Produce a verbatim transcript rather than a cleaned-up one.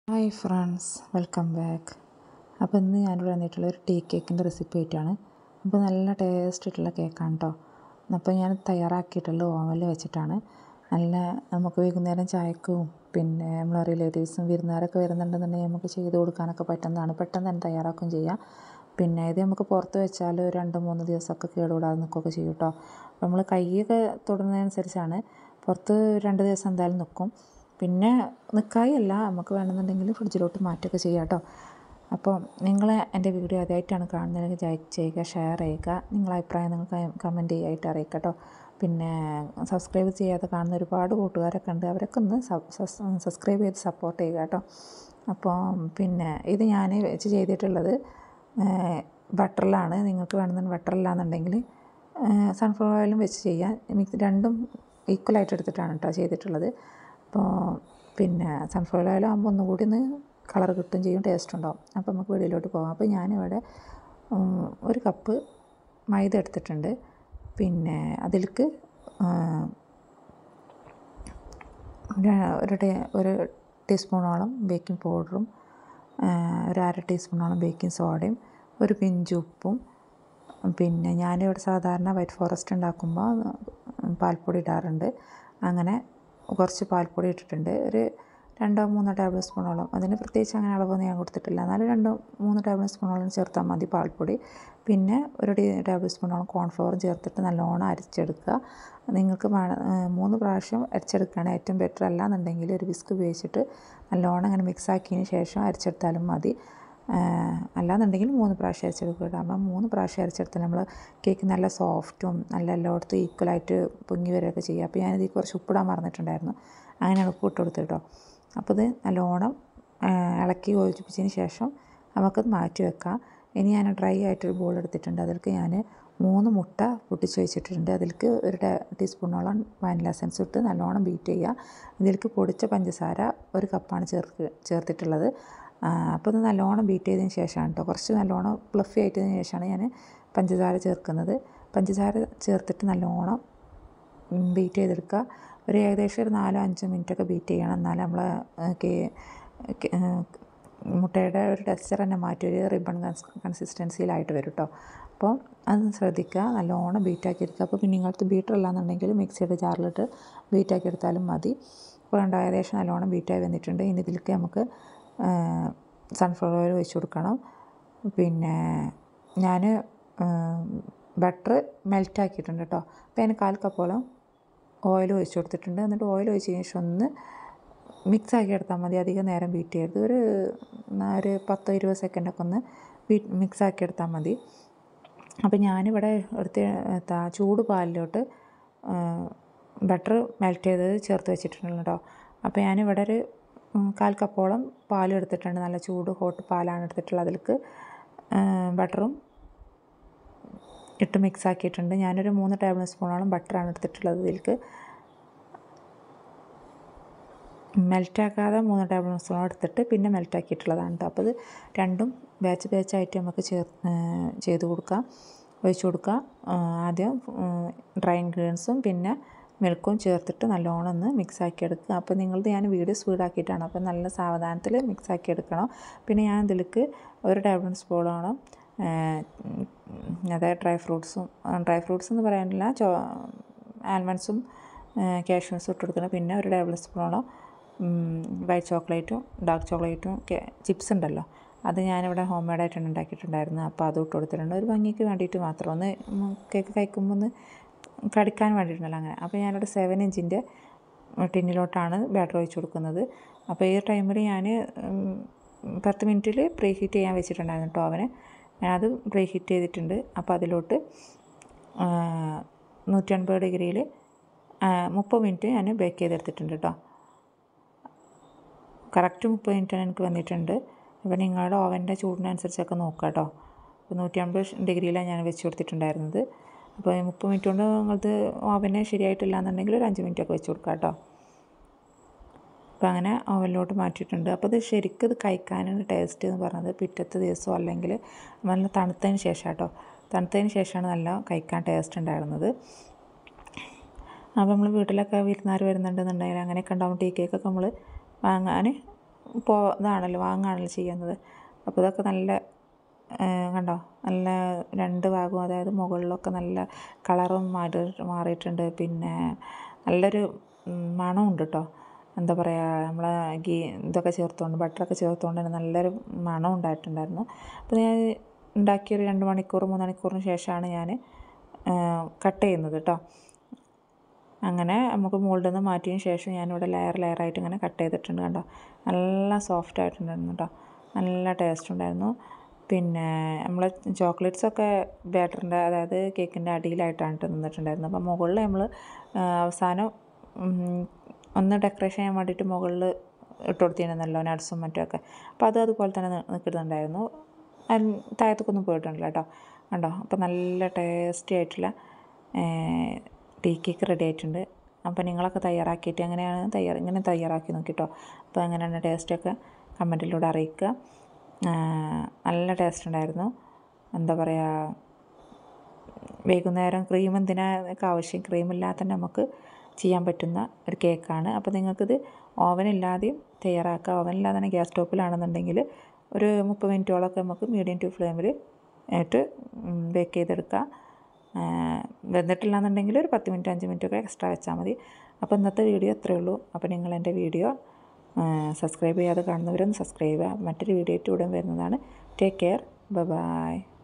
Hi friends, welcome back. അപ്പോൾ ഇന്ന് ഞാനിവിടെ വന്നിട്ടുള്ള ഒരു ടീ കേക്കിൻ്റെ റെസിപ്പി ആയിട്ടാണ്. അപ്പോൾ നല്ല ടേസ്റ്റ് ആയിട്ടുള്ള കേക്കാണ് കേട്ടോ. അപ്പോൾ ഞാൻ തയ്യാറാക്കിയിട്ടുള്ളത് ഓവനിൽ വെച്ചിട്ടാണ്. നല്ല നമുക്ക് വൈകുന്നേരം ചായക്കും പിന്നെ നമ്മളെ റിലേറ്റീവ്സും വിരുന്നുകാരൊക്കെ വരുന്നുണ്ടെന്നുണ്ടെങ്കിൽ നമുക്ക് ചെയ്ത് കൊടുക്കാനൊക്കെ പറ്റുന്നതാണ്. പെട്ടെന്ന് തന്നെ തയ്യാറാക്കുകയും ചെയ്യാം. പിന്നെ ഇത് നമുക്ക് പുറത്ത് വെച്ചാൽ രണ്ട് മൂന്ന് ദിവസമൊക്കെ കേടുകൂടാതെ നിൽക്കുകയൊക്കെ ചെയ്യും കേട്ടോ. അപ്പോൾ നമ്മൾ കൈയൊക്കെ തൊടുന്നതനുസരിച്ചാണ്. പുറത്ത് രണ്ട് ദിവസം എന്തായാലും നിൽക്കും. പിന്നെ നിൽക്കായല്ല, നമുക്ക് വേണമെന്നുണ്ടെങ്കിൽ ഫ്രിഡ്ജിലോട്ട് മാറ്റുകയൊക്കെ ചെയ്യാം കേട്ടോ. അപ്പോൾ നിങ്ങൾ എൻ്റെ വീഡിയോ ആദ്യമായിട്ടാണ് കാണുന്നതെങ്കിൽ ലൈക്ക് ചെയ്യുക, ഷെയർ ചെയ്യുക, നിങ്ങളുടെ അഭിപ്രായം നിങ്ങൾ കമൻറ്റ് ചെയ്യാനായിട്ട് അറിയിക്കുക കേട്ടോ. പിന്നെ സബ്സ്ക്രൈബ് ചെയ്യാതെ കാണുന്ന ഒരുപാട് കൂട്ടുകാരൊക്കെ ഉണ്ട്, അവരൊക്കെ ഒന്ന് സബ്സ്ക്രൈബ് ചെയ്ത് സപ്പോർട്ട് ചെയ്യുക കേട്ടോ. അപ്പോൾ പിന്നെ ഇത് ഞാൻ വെച്ച് ചെയ്തിട്ടുള്ളത് ബട്ടറിലാണ്. നിങ്ങൾക്ക് വേണമെന്നുണ്ടെങ്കിൽ ബട്ടറില്ലാന്നുണ്ടെങ്കിൽ സൺഫ്ലവർ ഓയിലും വെച്ച് ചെയ്യാം. മിക്സ് രണ്ടും ഈക്വലായിട്ട് എടുത്തിട്ടാണ് കേട്ടോ ചെയ്തിട്ടുള്ളത്. അപ്പോൾ പിന്നെ സൺഫ്ലവർ ഓയിൽ ആകുമ്പോൾ ഒന്നുകൂടി ഒന്ന് കളർ കിട്ടുകയും ചെയ്യും, ടേസ്റ്റ് ഉണ്ടാവും. അപ്പോൾ നമുക്ക് വെളിയിലോട്ട് പോകാം. അപ്പോൾ ഞാനിവിടെ ഒരു കപ്പ് മൈദ എടുത്തിട്ടുണ്ട്. പിന്നെ അതിലേക്ക് ഒരു ടീ ഒരു ടീസ്പൂണോളം ബേക്കിംഗ് പൗഡറും ഒരു അര ടീസ്പൂണോളം ബേക്കിംഗ് സോഡയും ഒരു പിഞ്ച് ഉപ്പും, പിന്നെ ഞാനിവിടെ സാധാരണ വൈറ്റ് ഫോറസ്റ്റ് ഉണ്ടാക്കുമ്പോൾ പാൽപ്പൊടി ഇടാറുണ്ട്. അങ്ങനെ കുറച്ച് പാൽപ്പൊടി ഇട്ടിട്ടുണ്ട്. ഒരു രണ്ടോ മൂന്നോ ടേബിൾ സ്പൂണോളം, അതിന് പ്രത്യേകിച്ച് അങ്ങനെ അളവൊന്നും ഞാൻ കൊടുത്തിട്ടില്ല, എന്നാലും രണ്ടോ മൂന്ന് ടേബിൾ സ്പൂണോളം ചേർത്താൽ മതി പാൽപ്പൊടി. പിന്നെ ഒരു ടേബിൾ സ്പൂണോളം കോൺഫ്ലവറും ചേർത്തിട്ട് നല്ലോണം അരിച്ചെടുക്കുക. നിങ്ങൾക്ക് മൂന്ന് പ്രാവശ്യം അരിച്ചെടുക്കുകയാണ് ഏറ്റവും ബെറ്റർ. അല്ല എന്നുണ്ടെങ്കിൽ ഒരു വിസ്ക് ഉപയോഗിച്ചിട്ട് നല്ലോണം അങ്ങനെ മിക്സ് ആക്കിയതിന് ശേഷം അരിച്ചെടുത്താലും മതി. അല്ലാന്നുണ്ടെങ്കിൽ മൂന്ന് പ്രാവശ്യം അരച്ചെടുക്കുക. അപ്പം മൂന്ന് പ്രാവശ്യം അരച്ചെടുത്താൽ നമ്മൾ കേക്ക് നല്ല സോഫ്റ്റും നല്ല എല്ലായിടത്തും ഈക്വലായിട്ട് പൊങ്ങി വരികയൊക്കെ ചെയ്യുക. അപ്പോൾ ഞാനിതിൽ കുറച്ച് ഉപ്പിടാൻ മറന്നിട്ടുണ്ടായിരുന്നു, അങ്ങനെയാണ് ഉപ്പ് ഇട്ട് കൊടുത്തത് കേട്ടോ. അപ്പോൾ ഇത് നല്ലോണം ഇളക്കി യോജിപ്പിച്ചതിന് ശേഷം നമുക്കത് മാറ്റി വെക്കാം. ഇനി ഞാൻ ഡ്രൈ ആയിട്ടൊരു ബോൾ എടുത്തിട്ടുണ്ട്. അതിലേക്ക് ഞാൻ മൂന്ന് മുട്ട പൊട്ടിച്ച് വെച്ചിട്ടുണ്ട്. അതിലേക്ക് ഒരു ടീസ്പൂണോളം വാനില എസൻസ് ഇട്ട് നല്ലോണം ബീറ്റ് ചെയ്യുക. ഇതിലേക്ക് പൊടിച്ച പഞ്ചസാര ഒരു കപ്പാണ് ചേർക്ക് ചേർത്തിട്ടുള്ളത്. അപ്പോൾ ഇത് നല്ലോണം ബീറ്റ് ചെയ്തതിന് ശേഷമാണ് കേട്ടോ, കുറച്ച് നല്ലോണം ഫ്ലഫി ആയിട്ടതിന് ശേഷമാണ് ഞാൻ പഞ്ചസാര ചേർക്കുന്നത്. പഞ്ചസാര ചേർത്തിട്ട് നല്ലോണം ബീറ്റ് ചെയ്തെടുക്കുക. ഒരു ഏകദേശം ഒരു നാലോ അഞ്ചോ മിനിറ്റൊക്കെ ബീറ്റ് ചെയ്യണം. എന്നാലും നമ്മൾ മുട്ടയുടെ ഒരു ടെക്സ്ചർ തന്നെ മാറ്റി ഒരു റിബൺ കൺസിസ്റ്റൻസിയിലായിട്ട് വരും കേട്ടോ. അപ്പോൾ അത് ശ്രദ്ധിക്കുക, നല്ലോണം ബീറ്റാക്കി എടുക്കുക. അപ്പോൾ പിന്നെ നിങ്ങൾക്ക് ബീറ്റർ അല്ലാന്നുണ്ടെങ്കിൽ മിക്സിയുടെ ജാറിലിട്ട് ബീറ്റാക്കി എടുത്താലും മതി. അപ്പോൾ രണ്ട് ഏകദേശം നല്ലോണം ബീറ്റായി വന്നിട്ടുണ്ട്. ഇനി ഇതിലേക്ക് നമുക്ക് സൺഫ്ലവർ ഓയിൽ ഒഴിച്ച് കൊടുക്കണം. പിന്നെ ഞാൻ ബട്ടർ മെൽറ്റാക്കിയിട്ടുണ്ട് കേട്ടോ. അപ്പോൾ അതിന് കാൽ കപ്പോളം ഓയിൽ ഒഴിച്ച് കൊടുത്തിട്ടുണ്ട്. എന്നിട്ട് ഓയിൽ ഒഴിച്ച് ശേഷം ഒന്ന് മിക്സ് ആക്കി എടുത്താൽ മതി, അധികം നേരം ബീറ്റ് ചെയ്യരുത്. ഒരു ഒരു പത്തോ ഇരുപത് സെക്കൻഡൊക്കെ ഒന്ന് ബീറ്റ് മിക്സ് ആക്കി എടുത്താൽ മതി. അപ്പോൾ ഞാനിവിടെ എടുത്ത് എന്താ ചൂട് പാലിലോട്ട് ബട്ടർ മെൽറ്റ് ചെയ്തത് ചേർത്ത് വെച്ചിട്ടുണ്ട് കേട്ടോ. അപ്പോൾ ഞാനിവിടെ ഒരു കാൽ കപ്പോളം പാൽ എടുത്തിട്ടുണ്ട്. നല്ല ചൂട് ഹോട്ട് പാലാണ് എടുത്തിട്ടുള്ളത്. അതിലേക്ക് ബട്ടറും ഇട്ട് മിക്സ് ആക്കിയിട്ടുണ്ട്. ഞാനൊരു മൂന്ന് ടേബിൾ സ്പൂണോളം ബട്ടറാണ് എടുത്തിട്ടുള്ളത്. ഇതിലേക്ക് മെൽറ്റാക്കാതെ മൂന്ന് ടേബിൾ സ്പൂണോളം എടുത്തിട്ട് പിന്നെ മെൽറ്റാക്കിയിട്ടുള്ളതാണ് കേട്ടോ. അപ്പോൾ ഇത് രണ്ടും ബാച്ച് ബാച്ചായിട്ട് നമുക്ക് ചേർ ചെയ്ത് കൊടുക്കാം, ഒഴിച്ച് കൊടുക്കുക. ആദ്യം ഡ്രൈ ഇൻഗ്രീഡിയൻസും പിന്നെ മിൽക്കും ചേർത്തിട്ട് നല്ലോണം ഒന്ന് മിക്സാക്കി എടുക്കുക. അപ്പോൾ നിങ്ങളത് ഞാൻ വീഡിയോ സ്പീഡാക്കിയിട്ടാണ്, അപ്പോൾ നല്ല സാവധാനത്തിൽ മിക്സാക്കി എടുക്കണം. പിന്നെ ഞാൻ ഇതിലേക്ക് ഒരു ടേബിൾ സ്പൂണോളം അതായത് ഡ്രൈ ഫ്രൂട്ട്സും ഡ്രൈ ഫ്രൂട്ട്സ് എന്ന് പറയാനില്ല ചോ ആൽമണ്ട്സും കാഷ്യൂസും ഇട്ട് കൊടുക്കണം. പിന്നെ ഒരു ടേബിൾ സ്പൂണോളം വൈറ്റ് ചോക്ലേറ്റും ഡാർക്ക് ചോക്ലേറ്റും ചിപ്സ് ഉണ്ടല്ലോ, അത് ഞാനിവിടെ ഹോം മെയ്ഡായിട്ടാണ് ഉണ്ടാക്കിയിട്ടുണ്ടായിരുന്നു. അപ്പോൾ അതും ഇട്ട് കൊടുത്തിട്ടുണ്ട്. ഒരു ഭംഗിക്ക് വേണ്ടിയിട്ട് മാത്രം, ഒന്ന് കേക്ക് കഴിക്കുമ്പോൾ ഒന്ന് കടിക്കാൻ വേണ്ടിയിട്ടുണ്ടല്ലോ അങ്ങനെ. അപ്പോൾ ഞാനിവിടെ സെവൻ ഇഞ്ചിൻ്റെ ടിന്നിലോട്ടാണ് ബാറ്റർ ഒഴിച്ച് കൊടുക്കുന്നത്. അപ്പോൾ ഈ ടൈമിൽ ഞാൻ പത്ത് മിനിറ്റിൽ പ്രീ ഹീറ്റ് ചെയ്യാൻ വെച്ചിട്ടുണ്ടായിരുന്നു കേട്ടോ അവന്. ഞാനത് പ്രീ ഹീറ്റ് ചെയ്തിട്ടുണ്ട്. അപ്പോൾ അതിലോട്ട് നൂറ്റി അൻപത് ഡിഗ്രിയിൽ മുപ്പത് മിനിറ്റ് ഞാൻ ബേക്ക് ചെയ്തെടുത്തിട്ടുണ്ട് കേട്ടോ. കറക്റ്റ് മുപ്പത് മിനിറ്റാണ് എനിക്ക് വന്നിട്ടുണ്ട്. അപ്പോൾ നിങ്ങളുടെ ഓവൻ്റെ ചൂടിനനുസരിച്ചൊക്കെ നോക്കുക കേട്ടോ. അപ്പോൾ നൂറ്റി അൻപത് ഡിഗ്രിയിലാണ് ഞാൻ വെച്ച് കൊടുത്തിട്ടുണ്ടായിരുന്നത്. അപ്പോൾ മുപ്പത് മിനിറ്റ് കൊണ്ട് നിങ്ങളത് ഓവനെ ശരിയായിട്ടില്ല എന്നുണ്ടെങ്കിൽ ഒരു അഞ്ച് മിനിറ്റൊക്കെ വെച്ച് കൊടുക്കുക കേട്ടോ. അപ്പോൾ അങ്ങനെ ഓവനിലോട്ട് മാറ്റിയിട്ടുണ്ട്. അപ്പോൾ ഇത് ശരിക്കും ഇത് കഴിക്കാനാണ് ടേസ്റ്റ് എന്ന് പറഞ്ഞത് പിറ്റത്തെ ദിവസമോ അല്ലെങ്കിൽ നല്ല തണുത്തതിന് ശേഷം കേട്ടോ. തണുത്തതിന് ശേഷമാണ് നല്ല കഴിക്കാൻ ടേസ്റ്റ് ഉണ്ടായിരുന്നത്. അപ്പോൾ നമ്മൾ വീട്ടിലൊക്കെ വിരുന്നുകാർ വരുന്നുണ്ടെന്നുണ്ടെങ്കിൽ അങ്ങനെയൊക്കെ ഉണ്ടാകും ടീ കേക്കൊക്കെ നമ്മൾ വാങ്ങാൻ പോ ഇതാണല്ലോ വാങ്ങുകയാണല്ലോ ചെയ്യുന്നത്. അപ്പോൾ ഇതൊക്കെ നല്ല കണ്ടോ നല്ല രണ്ട് ഭാഗവും, അതായത് മുകളിലൊക്കെ നല്ല കളറും മാറി മാറിയിട്ടുണ്ട്. പിന്നെ നല്ലൊരു മണമുണ്ട് കേട്ടോ. എന്താ പറയുക, നമ്മളെ ഗീ ഇതൊക്കെ ചേർത്തുകൊണ്ട് ബട്ടറൊക്കെ ചേർത്തുകൊണ്ട് തന്നെ നല്ലൊരു മണം ഉണ്ടായിട്ടുണ്ടായിരുന്നു. അപ്പോൾ ഞാൻ ഉണ്ടാക്കിയൊരു രണ്ട് മണിക്കൂർ മൂന്ന് മണിക്കൂറിന് ശേഷമാണ് ഞാൻ കട്ട് ചെയ്യുന്നത് കേട്ടോ. അങ്ങനെ നമുക്ക് മോൾഡിൽ നിന്ന് മാറ്റിയതിന് ശേഷം ഞാനിവിടെ ലെയർ ലെയറായിട്ട് ഇങ്ങനെ കട്ട് ചെയ്തിട്ടുണ്ട്. കണ്ടോ നല്ല സോഫ്റ്റ് ആയിട്ടുണ്ടായിരുന്നു കേട്ടോ, നല്ല ടേസ്റ്റ് ഉണ്ടായിരുന്നു. പിന്നെ നമ്മൾ ചോക്ലേറ്റ്സൊക്കെ ബാറ്ററിൻ്റെ അതായത് കേക്കിൻ്റെ അടിയിലായിട്ടാണ് നിന്നിട്ടുണ്ടായിരുന്നത്. അപ്പോൾ മുകളിൽ നമ്മൾ അവസാനം ഒന്ന് ഡെക്കറേഷൻ ചെയ്യാൻ വേണ്ടിയിട്ട് മുകളിൽ ഇട്ട് കൊടുത്തിരുന്നല്ലോ നട്ട്സും മറ്റുമൊക്കെ. അപ്പോൾ അത് അതുപോലെ തന്നെ നിൽക്കുന്നുണ്ടായിരുന്നു, താഴത്തേക്കൊന്നും പോയിട്ടുണ്ടല്ലോ കേട്ടോ. കണ്ടോ അപ്പോൾ നല്ല ടേസ്റ്റി ആയിട്ടുള്ള ടീ കേക്ക് റെഡി ആയിട്ടുണ്ട്. അപ്പോൾ നിങ്ങളൊക്കെ തയ്യാറാക്കിയിട്ട് എങ്ങനെയാണ് തയ്യാർ ഇങ്ങനെ തയ്യാറാക്കി നോക്കിട്ടോ. അപ്പോൾ എങ്ങനെയാണ് ടേസ്റ്റൊക്കെ കമൻറ്റിലൂടെ അറിയിക്കുക. നല്ല ടേസ്റ്റ് ഉണ്ടായിരുന്നു. എന്താ പറയുക, വൈകുന്നേരം ക്രീം എന്തിനൊക്കെ ആവശ്യം, ക്രീമില്ലാതെ തന്നെ നമുക്ക് ചെയ്യാൻ പറ്റുന്ന ഒരു കേക്കാണ്. അപ്പോൾ നിങ്ങൾക്കിത് ഓവനില്ലാതെയും തയ്യാറാക്കുക. ഓവനില്ലാതെ തന്നെ ഗ്യാസ് സ്റ്റോപ്പിലാണെന്നുണ്ടെങ്കിൽ ഒരു മുപ്പത് മിനിറ്റോളമൊക്കെ നമുക്ക് മീഡിയം ടു ഫ്ലെയിമിൽ ആയിട്ട് ബേക്ക് ചെയ്തെടുക്കുക. വെന്തിട്ടില്ലാന്നുണ്ടെങ്കിൽ ഒരു പത്ത് മിനിറ്റ് അഞ്ച് മിനിറ്റൊക്കെ എക്സ്ട്രാ വെച്ചാൽ മതി. അപ്പോൾ ഇന്നത്തെ വീഡിയോ അത്രയേ ഉള്ളൂ. അപ്പോൾ നിങ്ങൾ എൻ്റെ വീഡിയോ സബ്സ്ക്രൈബ് ചെയ്യാതെ കാണുന്നവരൊന്ന് സബ്സ്ക്രൈബ് ചെയ്യുക. മറ്റൊരു വീഡിയോ ആയിട്ട് ഉടൻ വരുന്നതാണ്. Take care, bye by.